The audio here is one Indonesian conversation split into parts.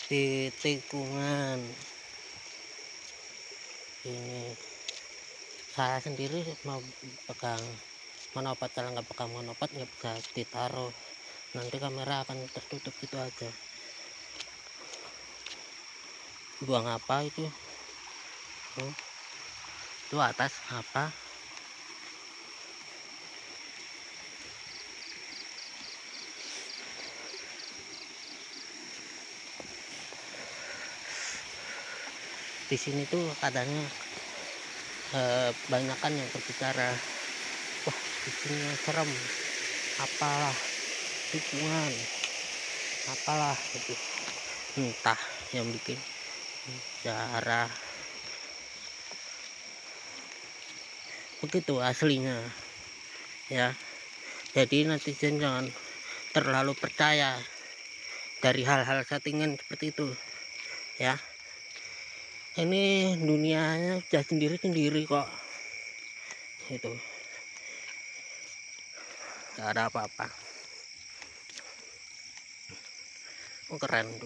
di tikungan. Ini saya sendiri mau pegang monopod, kalau nggak pegang monopod nggak bisa ditaruh, nanti kamera akan tertutup gitu aja. Buang apa itu? Itu atas apa? Di sini tuh katanya banyak kan yang berbicara, wah di sini serem, apalah tikungan, apalah itu, entah yang bikin bicara begitu aslinya ya. Jadi netizen jangan terlalu percaya dari hal-hal settingan seperti itu ya. Ini dunianya sudah sendiri-sendiri kok, itu gak ada apa-apa. Oh, keren tuh.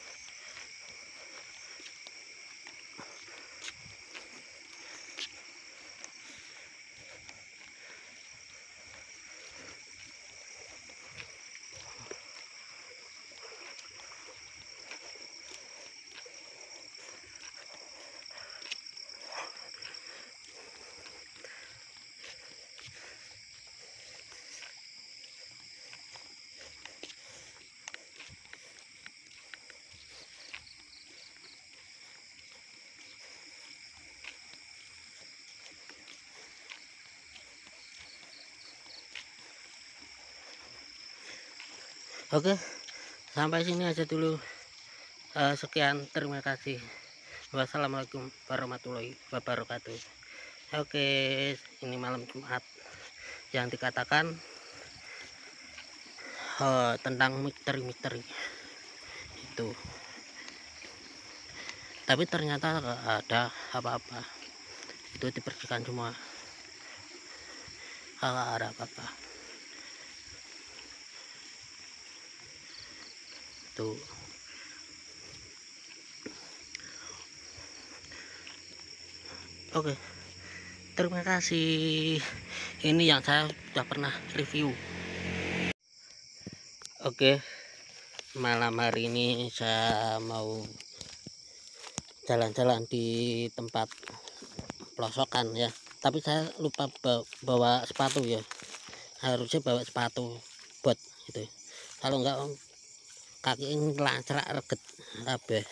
Oke, sampai sini aja dulu. Sekian, terima kasih. Wassalamualaikum warahmatullahi wabarakatuh. Oke, ini malam Jumat yang dikatakan tentang misteri-misteri itu, tapi ternyata gak ada apa-apa, itu dibersihkan semua, gak ada apa-apa tuh. Oke, terima kasih. Ini yang saya sudah pernah review. Oke, malam hari ini saya mau jalan-jalan di tempat pelosokan ya, tapi saya lupa bawa sepatu ya. Harusnya bawa sepatu bot gitu, kalau enggak kaki ini lancerak reget kabeh.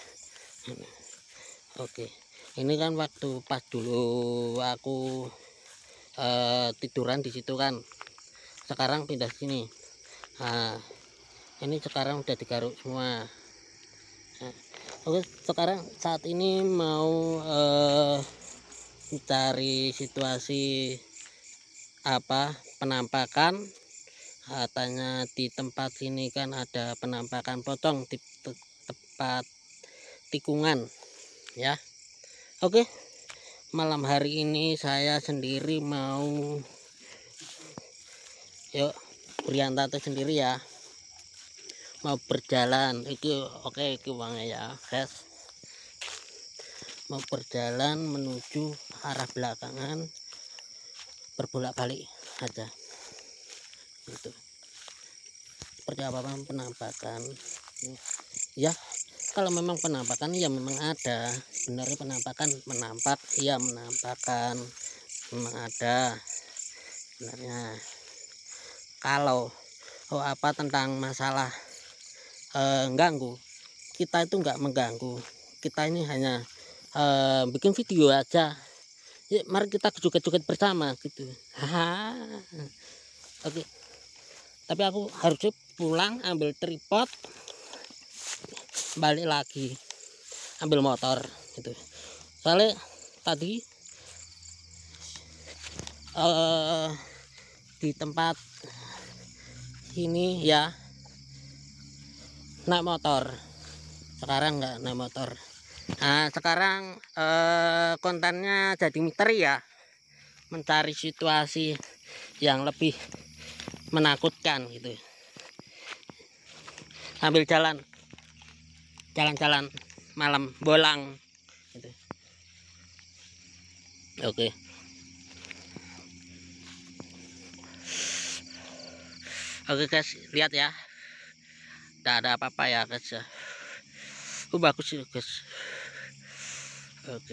Oke, ini kan waktu pas dulu aku tiduran di situ kan, sekarang pindah sini. Nah, ini sekarang udah digaruk semua. Nah, oke, sekarang saat ini mau mencari situasi apa penampakan. Katanya di tempat sini kan ada penampakan pocong di tempat tikungan ya. Oke, malam hari ini saya sendiri mau yuk Priantato sendiri ya, mau berjalan itu. Oke, itu uangnya ya guys, mau berjalan menuju arah belakangan, berbolak-balik aja gitu. Seperti apa penampakan ya, kalau memang penampakan ya memang ada sebenarnya. Penampakan menampak ya, menampakkan memang ada sebenarnya. Kalau apa tentang masalah ganggu, kita itu nggak mengganggu, kita ini hanya bikin video aja ya, mari kita joget-joget bersama gitu. Oke, tapi aku harusnya pulang ambil tripod, balik lagi ambil motor gitu. Soalnya tadi di tempat ini ya naik motor, sekarang nggak naik motor. Nah, sekarang kontennya jadi misteri ya, mencari situasi yang lebih menakutkan gitu, sambil jalan jalan-jalan malam bolang gitu. Oke. Oke guys, lihat ya. Tidak ada apa-apa ya guys ya. Bagus sih guys. Oke.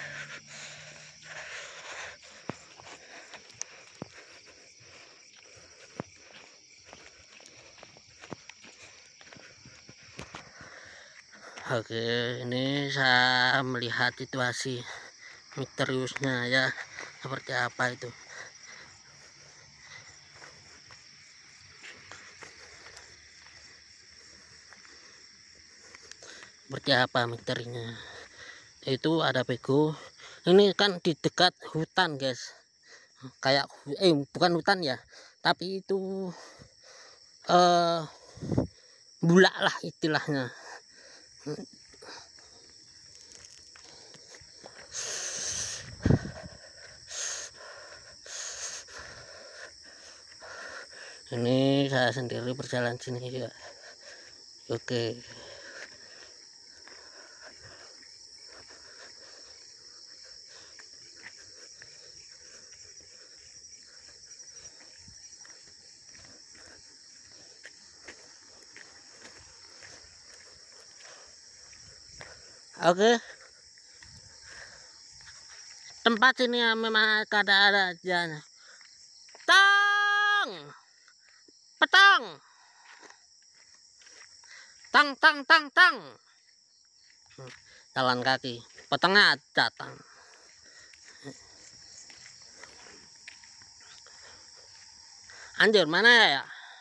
Oke, ini saya melihat situasi misteriusnya ya, seperti apa itu. Seperti apa misterinya. Itu ada bego. Ini kan di dekat hutan guys. Kayak bukan hutan ya, tapi itu bulak lah istilahnya. Ini saya sendiri berjalan sini ya. Oke. Oke. Tempat ini memang ada aja. Tang, petang, tang. Jalan kaki, petengah datang. Anjir, mana ya?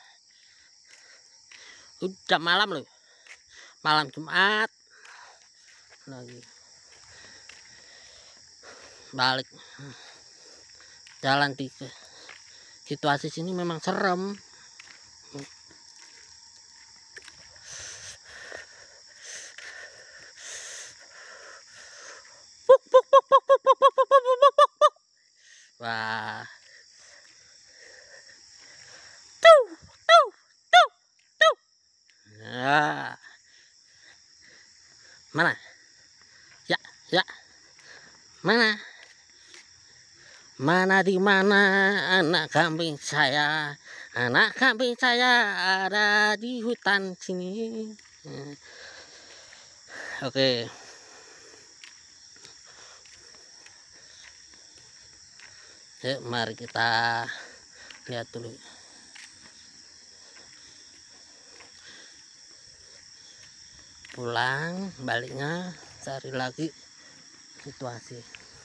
Udah malam loh, malam Jumat lagi. Balik jalan di situasi sini memang serem. Wah, tuh. Nah, mana? Ya, mana? Mana di mana anak kambing saya? Anak kambing saya ada di hutan sini. Oke. Yuk, mari kita lihat dulu. Pulang, baliknya cari lagi situasi.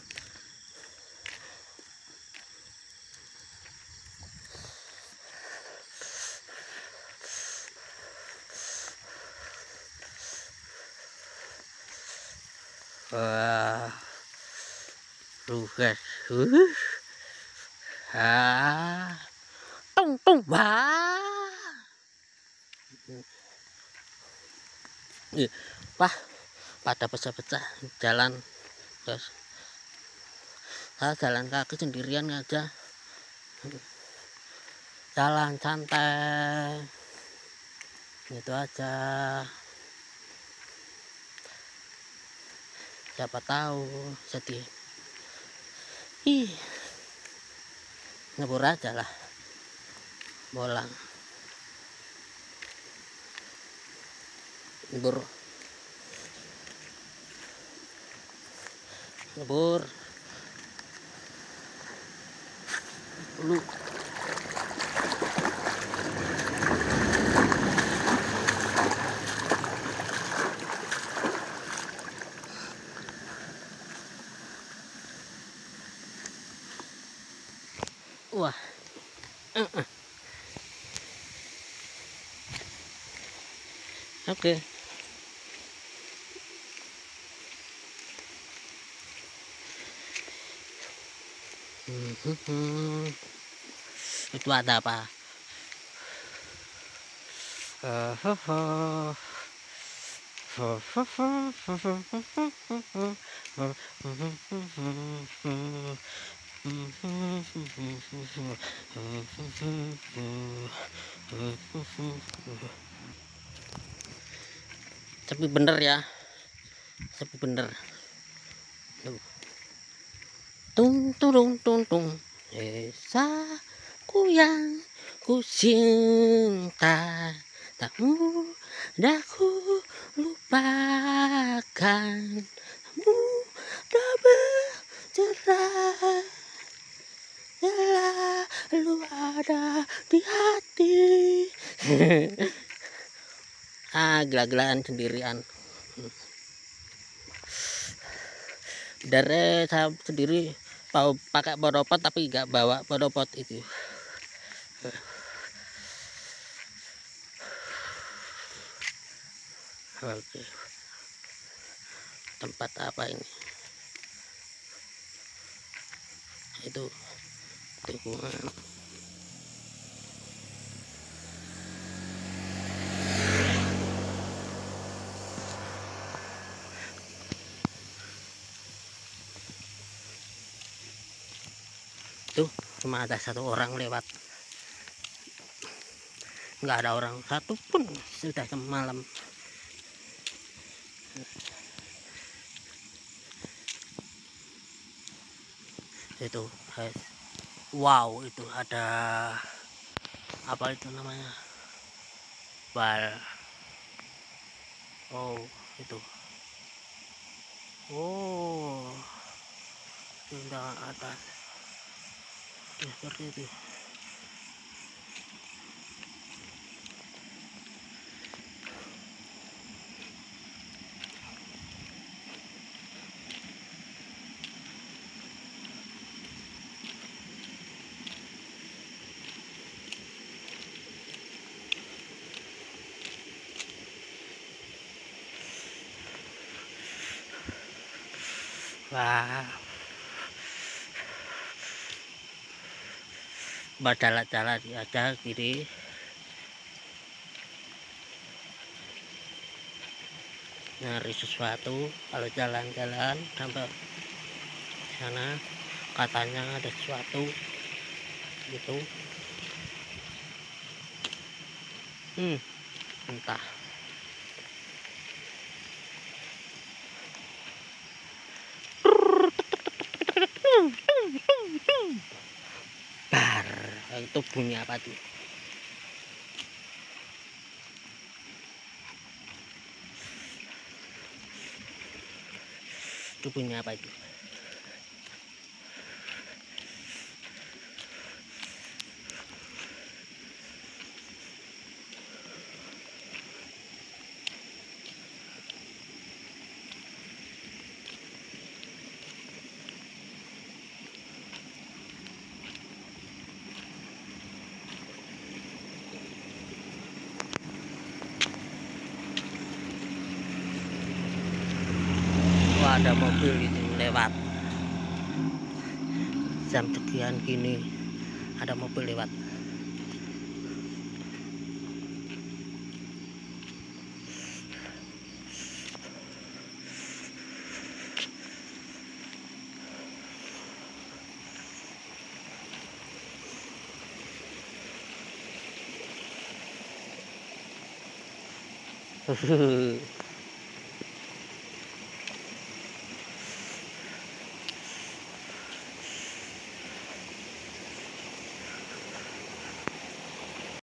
Wah, guys, tung wah, wah, pada pecah-pecah jalan, guys. Saya jalan kaki sendirian aja, jalan santai, gitu aja. Siapa tahu sedih, ngebur aja lah, bolang, ngebur dulu. Wah, oke. Itu ada apa? Sepi bener ya, sepi bener. Tung turung tung tung, desaku yang ku cinta, tak mudah ku lupakan, mudah bercerai, selalu ada di hati. Gila-gilaan sendirian. Dari saya sendiri mau pakai bodopot tapi nggak bawa bodopot itu. Oke, tempat apa ini? Itu tikungan. Tuh cuma ada satu orang lewat, nggak ada orang satu pun sudah malam. Itu guys, wow, itu ada apa itu namanya, bal. Oh itu, oh tinggal atas ya, seperti itu. Wah, berjalan-jalan aja gini, nyari sesuatu. Kalau jalan-jalan sampai sana katanya ada sesuatu gitu. Entah. Bar, itu bunyi apa tuh? Itu bunyi apa itu? Wah, ada mobil itu lewat jam sekian gini, ada mobil lewat.